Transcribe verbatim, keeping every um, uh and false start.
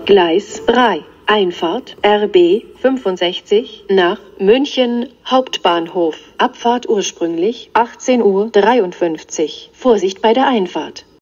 Gleis drei. Einfahrt R B fünfundsechzig nach München Hauptbahnhof. Abfahrt ursprünglich achtzehn Uhr dreiundfünfzig. Vorsicht bei der Einfahrt.